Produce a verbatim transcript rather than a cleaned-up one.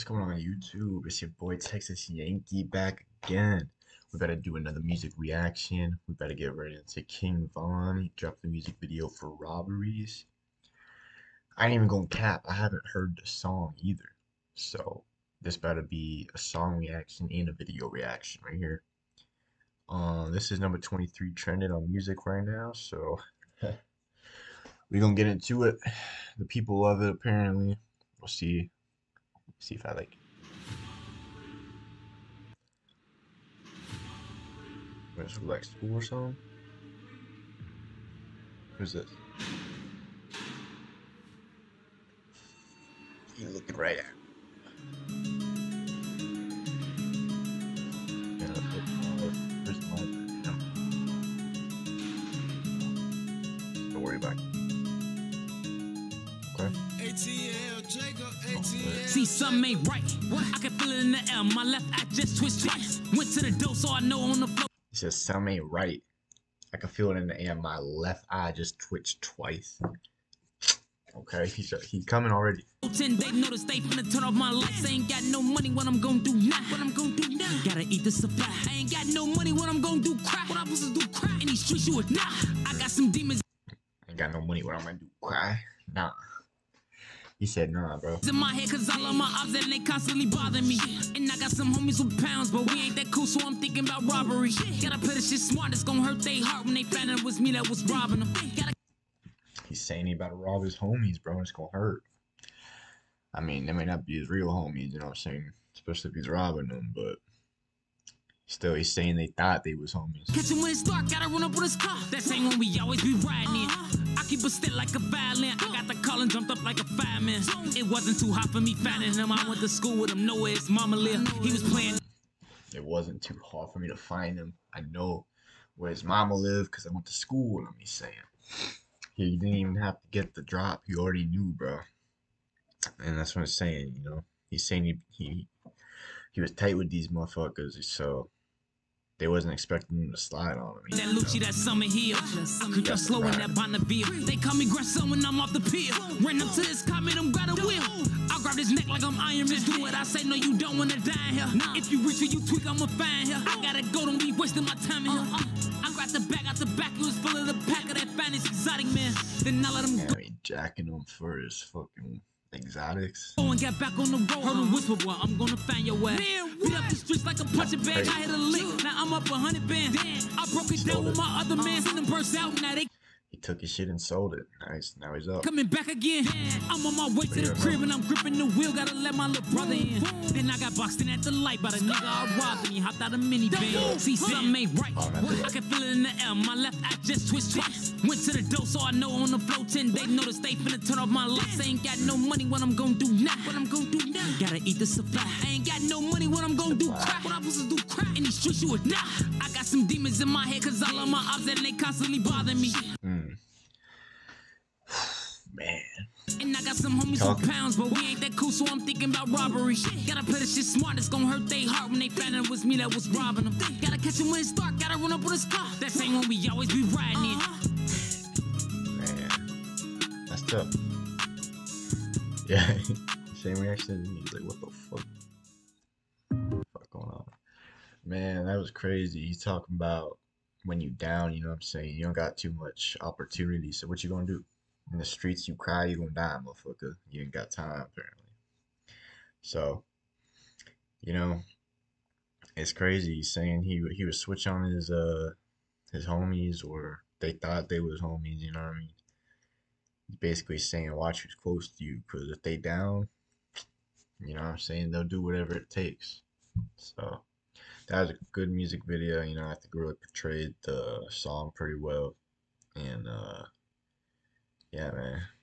What's going on YouTube? It's your boy Texas Yankee back again. We better do another music reaction. We better get ready into King Von. He dropped the music video for Robberies. I ain't even gonna cap. I haven't heard the song either. So this better be a song reaction and a video reaction right here. Um, this is number twenty-three trending on music right now. So we're gonna get into it. The people love it apparently. We'll see. See if I like it. Where's like school or something? Who's this? You looking right at. Yeah, where's the library? Don't worry about it. Okay. See, something ain't right. I can feel it in the air. My left eye just twitched twice. Went to the door, so I know on the floor. He says, something ain't right. I can feel it in the air. My left eye just twitched twice. Okay, he's he coming already. Ten they notice they finna turn off my lights. I ain't got no money. What I'm gonna do now? What I'm gonna do now? Gotta eat the supply. I ain't got no money. What I'm gonna do? Cry. What I'm supposed to do? Cry. In these streets, you would nah. I got some demons. I ain't got no money. What I'm gonna do? Cry? Nah. He said, nah, bro. In my head, cause I love my ops and they constantly bother me. And I got some homies with pounds, but we ain't that cool, so I'm thinking about robbery. Gotta play this shit smart, it's gonna hurt they heart when they found out it was me that was robbing them. Gotta He's saying he about to rob his homies, bro. It's gonna hurt. I mean, they may not be his real homies, you know what I'm saying? Especially if he's robbing them, but still, he's saying they thought they was homies. Catch him when it's dark, gotta run up with his car. That same one we always be riding in. I keep a still like a violin. I got the call and jumped up like a fireman. It wasn't too hot for me finding him. I went to school with him, know where his mama lived. He was playing. It wasn't too hard for me to find him. I know where his mama lived because I went to school with him, he's saying. He didn't even have to get the drop. He already knew, bro. And that's what I'm saying, you know. He's saying he he, he was tight with these motherfuckers, so they wasn't expecting him to slide on him. That Lucci, that summer hill. Creep up slow in that Bonneville. They call me grandson when I'm off the pill. Ran up to his car, made him grab a wheel. I'll grab his neck like I'm Iron Man. Do what I say, no, you don't wanna die here. If you reach or you tweak, I'ma find here. I gotta go, don't be wasting my time in here. I grabbed the bag out the back, it was full of the pack of that finest exotic man. Then I let him go. Yeah, I mean, jacking him for his fucking exotics. Go and get back on the road. Heard him whisper, boy, I'm gonna find your ass. Beat up the streets like a punching bag. I hit a lick, now I'm up a hundred bands. I broke it down with my other man. Send them burst out, now they. He took his shit and sold it. Nice, now he's up. Coming back again. I'm on my way to the crib and I'm gripping the wheel. Gotta let my little brother in. Then I got boxed in at the light by the nigga I robbed and he hopped out a minivan. See, something ain't right. I can feel it in the air. My left eye just twitched twice. Went to the door, so I know on the floor. Ten they notice they finna turn off my lights. I ain't got no money. What I'm gonna do now? What I'm gonna do now? Gotta eat the supply. I ain't got no money. What I'm gonna do? Crack. What I'm supposed to do? Crack. In these streets, you would nah. I got some demons in my head, cause I love my ops and they constantly bother me. Mm. Man. And I got some homies with pounds, but we ain't that cool, so I'm thinking about robbery. Gotta play this shit smart, it's gonna hurt they heart when they found out it was me that was robbing them. Gotta catch him when it's dark, gotta run up with his car. That same one we always be riding in. Man, that's tough. Yeah, same reaction. He's like, what the fuck? What the fuck going on? Man, that was crazy. He's talking about when you down, you know what I'm saying? You don't got too much opportunity, so what you gonna do? In the streets, you cry, you gonna die, motherfucker. You ain't got time, apparently. So, you know, it's crazy. He's saying he he would switch on his uh his homies, or they thought they was homies. You know what I mean? He's basically saying, watch who's close to you, because if they down, you know what I'm saying, they'll do whatever it takes. So that was a good music video. You know, I think it really portrayed the song pretty well, and uh. Yeah, man.